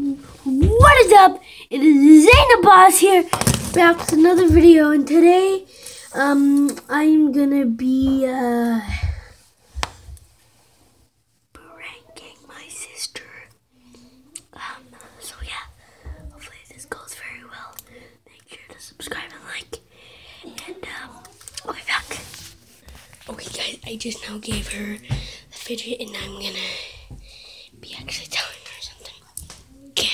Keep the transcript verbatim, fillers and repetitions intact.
What is up? It is Zaina Boss here, back with another video, and today, um, I'm gonna be, uh, pranking my sister. Um, so yeah, hopefully this goes very well. Make sure to subscribe and like, and, um, I'll be back. Okay guys, I just now gave her the fidget, and I'm gonna be actually telling her something. Okay.